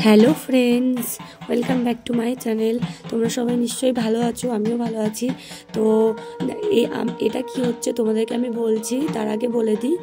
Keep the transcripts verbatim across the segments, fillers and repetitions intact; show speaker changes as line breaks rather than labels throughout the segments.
Hello friends, welcome back to my channel. তোমরা সবাই নিশ্চয়ই ভালো আছো, আমিও ভালো আছি। তো এটা কি হচ্ছে তোমাদেরকে আমি বলছি, তার আগে বলে দিই।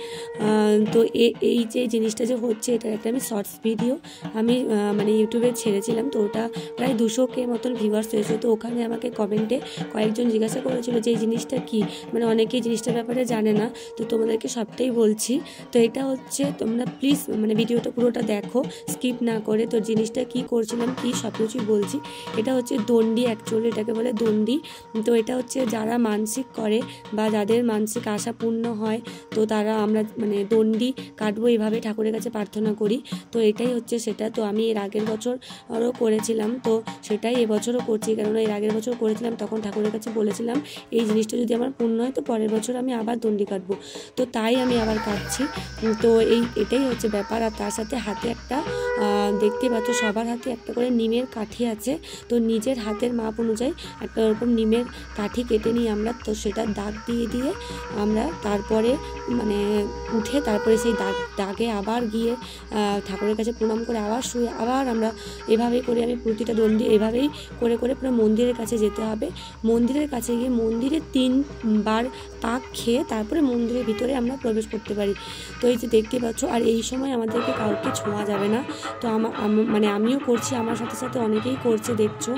তো এই যে জিনিসটা যে হচ্ছে, এটার একটা আমি শর্টস ভিডিও আমি মানে ইউটিউবে ছেড়েছিলাম। তো ওটা প্রায় দুশো কে মতন ভিউয়ার্স হয়েছে। তো ওখানে আমাকে কমেন্টে কয়েকজন জিজ্ঞাসা করেছিল যে এই জিনিসটা কি, মানে অনেকেই জিনিসটার ব্যাপারে জানে না। তো তোমাদেরকে সবটাই বলছি। তো এটা হচ্ছে, তোমরা প্লিজ মানে ভিডিওটা পুরোটা দেখো, স্কিপ না করে। তো জিনিসটা কি করছিলাম, কি সব কিছুই বলছি। এটা হচ্ছে দণ্ডি, অ্যাকচুয়ালি এটাকে বলে দণ্ডি। তো এটা হচ্ছে যারা মানসিক করে বা যাদের মানসিক আশা পূর্ণ হয়, তো তারা আমরা মানে দণ্ডি কাটবো এইভাবে ঠাকুরের কাছে প্রার্থনা করি। তো এটাই হচ্ছে সেটা। তো আমি এর আগের বছর আরও করেছিলাম, তো সেটাই এবছরও করছি। কেননা এর আগের বছর করেছিলাম, তখন ঠাকুরের কাছে বলেছিলাম এই জিনিসটা যদি আমার পূর্ণ হয় তো পরের বছর আমি আবার দণ্ডি কাটবো। তো তাই আমি আবার কাটছি। তো এই এটাই হচ্ছে ব্যাপার। আর তার সাথে হাতে একটা দেখতে পাচ্ছ, সবার হাতে একটা করে নিমের কাঠি আছে। তো নিজের হাতের মাপ অনুযায়ী একটা ওরকম নিমের কাঠি কেটে নিই আমরা। তো সেটা দাগ দিয়ে দিয়ে আমরা তারপরে মানে উঠে তারপরে সেই দাগ দাগে আবার গিয়ে ঠাকুরের কাছে প্রণাম করে আবার শুয়ে আবার আমরা এভাবেই করে আমি প্রতিটা দণ্ডি এভাবেই করে করে পুরো মন্দিরের কাছে যেতে হবে। মন্দিরের কাছে গিয়ে মন্দিরে তিনবার পাক খেয়ে তারপরে মন্দিরের ভিতরে আমরা প্রবেশ করতে পারি। তো এই যে দেখতে পাচ্ছ, আর এই সময় আমাদেরকে কাউকে ছোঁয়া যাবে না। তো আমার মানে আমিও করছি, আমার সাথে সাথে অনেকেই করছে, দেখছো।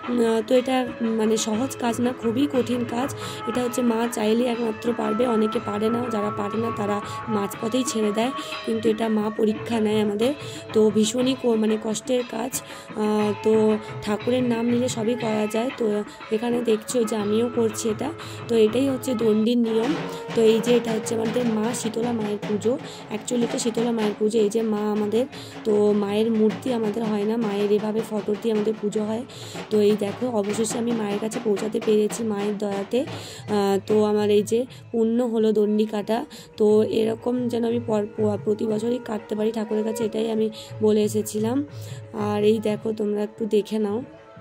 তো এটা মানে সহজ কাজ না, খুবই কঠিন কাজ। এটা হচ্ছে মা চাইলে একমাত্র পারবে, অনেকে পারে না। যারা পারে না তারা মাঝপথেই ছেড়ে দেয়, কিন্তু এটা মা পরীক্ষা নেয় আমাদের। তো ভীষণই মানে কষ্টের কাজ। তো ঠাকুরের নাম নিলে সবই করা যায়। তো এখানে দেখছো যে আমিও করছি এটা। তো এটাই হচ্ছে দণ্ডির নিয়ম। তো এই যে এটা হচ্ছে আমাদের মা শীতলা মায়ের পুজো। অ্যাকচুয়ালি এটা শীতলা মায়ের পুজো। এই যে মা আমাদের, তো মায়ের মূর্তি আমাদের হয় না, মায়ের এভাবে ফটো দিয়ে আমাদের পুজো হয়। তো এই দেখো, অবশেষে আমি মায়ের কাছে পৌঁছাতে পেরেছি মায়ের দয়াতে। তো আমার এই যে পুণ্য হলো দণ্ডি কাটা। তো এরকম যেন আমি প্রতি বছরই কাটতে পারি ঠাকুরের কাছে, এটাই আমি বলে এসেছিলাম। আর এই দেখো, তোমরা একটু দেখে নাও।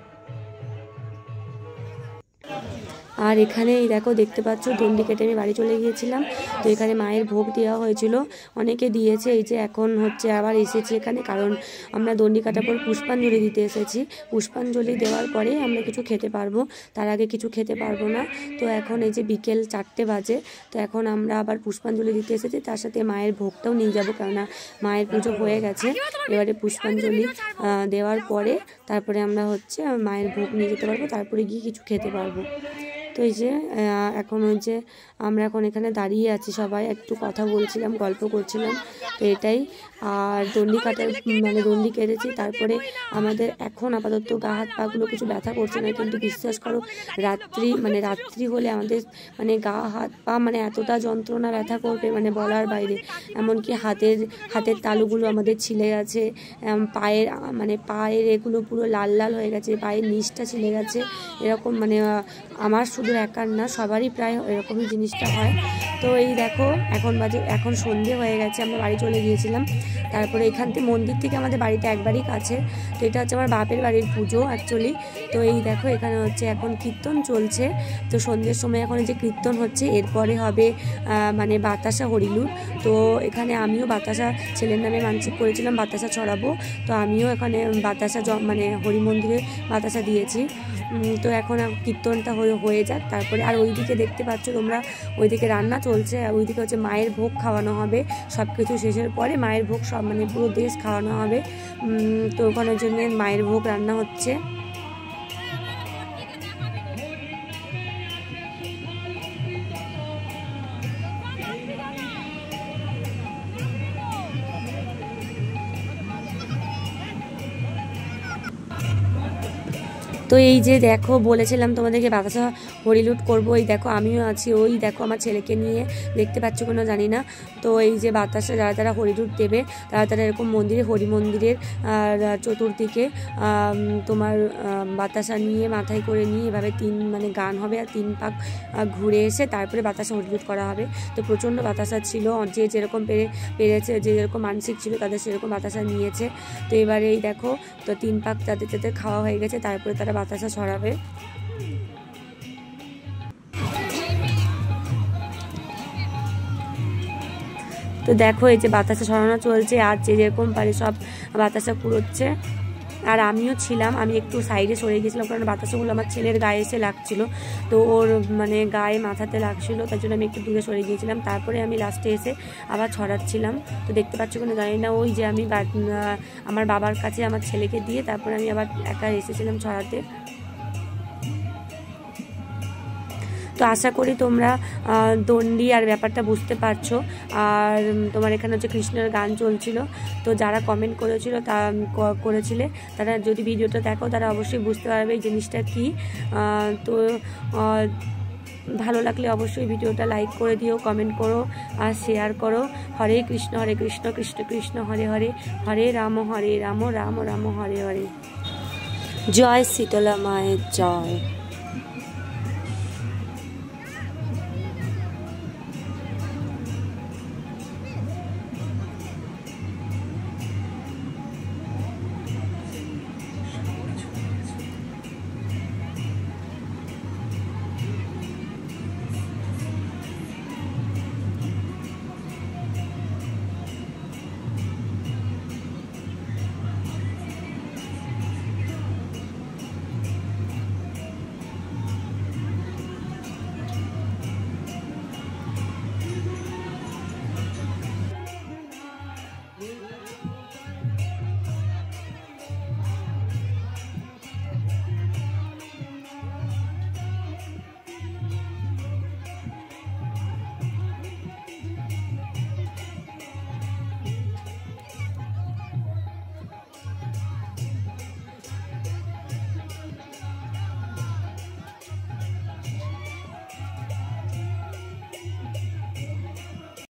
আর এখানে এই দেখো, দেখতে পাচ্ছ দণ্ডি কেটে আমি বাড়ি চলে গিয়েছিলাম। তো এখানে মায়ের ভোগ দেওয়া হয়েছিল, অনেকে দিয়েছে। এই যে এখন হচ্ছে আবার এসেছি এখানে, কারণ আমরা দণ্ডি কাটার পর পুষ্পাঞ্জলি দিতে এসেছি। পুষ্পাঞ্জলি দেওয়ার পরে আমরা কিছু খেতে পারবো, তার আগে কিছু খেতে পারবো না। তো এখন এই যে বিকেল চারটে বাজে, তো এখন আমরা আবার পুষ্পাঞ্জলি দিতে এসেছি, তার সাথে মায়ের ভোগটাও নিয়ে যাবো, কেননা মায়ের পুজো হয়ে গেছে। এবারে পুষ্পাঞ্জলি দেওয়ার পরে তারপরে আমরা হচ্ছে মায়ের ভোগ নিয়ে যেতে পারবো, তারপরে গিয়ে কিছু খেতে পারবো। তো এই যে এখন ওই যে আমরা এখন এখানে দাঁড়িয়ে আছি, সবাই একটু কথা বলছিলাম, গল্প করছিলাম। তো এটাই। আর দণ্ডি কাটার মানে দণ্ডি কেটেছি, তারপরে আমাদের এখন আপাতত গা হাত পাগুলো কিছু ব্যথা করছে না, কিন্তু বিশ্বাস করো রাত্রি মানে রাত্রি হলে আমাদের মানে গা হাত পা মানে এতটা যন্ত্রণা ব্যথা করবে মানে বলার বাইরে। এমনকি হাতের হাতের তালুগুলো আমাদের ছিলে গেছে, পায়ের মানে পায়ের এগুলো পুরো লাল লাল হয়ে গেছে, পায়ের নিচটা ছিলে গেছে। এরকম মানে আমার শুধু একার না, সবারই প্রায় এরকমই জিনিসটা হয়। তো এই দেখো, এখন বাজে এখন সন্ধে হয়ে গেছে, আমরা বাড়ি চলে গিয়েছিলাম। তারপরে এখান থেকে মন্দির থেকে আমাদের বাড়িতে একবারই কাছে। তো এটা হচ্ছে আমার বাপের বাড়ির পুজো অ্যাকচুয়ালি। তো এই দেখো, এখানে হচ্ছে এখন কীর্তন চলছে। তো সন্ধ্যের সময় এখন যে কীর্তন হচ্ছে, এরপরে হবে মানে বাতাসা হরিলুট। তো এখানে আমিও বাতাসা ছেলের নামে মানসিক করেছিলাম, বাতাসা ছড়াবো। তো আমিও এখানে বাতাসা মানে হরি মন্দিরে বাতাসা দিয়েছি। তো এখন কীর্তনটা হয়ে হয়ে যাক তারপরে। আর ওইদিকে দেখতে পাচ্ছ তোমরা, ওইদিকে রান্না চলছে। ওইদিকে হচ্ছে মায়ের ভোগ খাওয়ানো হবে। সব কিছু শেষের পরে মায়ের ভোগ সব মানে পুরো দেশ খাওয়ানো হবে। তো ওখানের জন্য মায়ের ভোগ রান্না হচ্ছে। তো এই যে দেখো, বলেছিলাম তোমাদেরকে বাতাসা হরিলুট করবো। এই দেখো আমিও আছি, ওই দেখো আমার ছেলেকে নিয়ে, দেখতে পাচ্ছ কোনো জানি না। তো এই যে বাতাসা যারা তারা হরিলুট দেবে, তারা তারা এরকম মন্দিরে হরি মন্দিরের চতুর্দিকে তোমার বাতাসা নিয়ে মাথায় করে নিয়ে এভাবে তিন মানে গান হবে, আর তিন পাক ঘুরে এসে তারপরে বাতাসা হরিলুট করা হবে। তো প্রচণ্ড বাতাসা ছিল, যে যেরকম পেরে পেরেছে যে যেরকম মানসিক ছিল তাদের সেরকম বাতাসা নিয়েছে। তো এবারে এই দেখো, তো তিন পাক যাদের যাদের খাওয়া হয়ে গেছে, তারপরে তারা বাতাসা ছড়াবে। তো দেখো, এই যে বাতাসা ছড়ানো চলছে, আর যে যেরকম পারে সব বাতাসা কুড়োচ্ছে। আর আমিও ছিলাম, আমি একটু সাইডে সরে গেছিলাম কারণ বাতাসগুলো আমার ছেলের গায়ে এসে লাগছিলো, তো ওর মানে গায়ে মাথাতে লাগছিলো, তার জন্য আমি একটু দূরে সরে গিয়েছিলাম। তারপরে আমি লাস্টে এসে আবার ছড়াচ্ছিলাম। তো দেখতে পাচ্ছ কোনো জানি না, ওই যে আমি আমার বাবার কাছে আমার ছেলেকে দিয়ে তারপরে আমি আবার একা এসেছিলাম ছড়াতে। তো আশা করি তোমরা দণ্ডি আর ব্যাপারটা বুঝতে পারছো। আর তোমার এখানে হচ্ছে কৃষ্ণের গান চলছিল, তো যারা কমেন্ট করেছিল তা করেছিলে তারা যদি ভিডিওটা দেখো তারা অবশ্যই বুঝতে পারবে এই জিনিসটা কী। তো ভালো লাগলে অবশ্যই ভিডিওটা লাইক করে দিও, কমেন্ট করো আর শেয়ার করো। হরে কৃষ্ণ হরে কৃষ্ণ কৃষ্ণ কৃষ্ণ হরে হরে, হরে রাম হরে রাম রাম রাম হরে হরে। জয় শীতলা মায়ের জয়।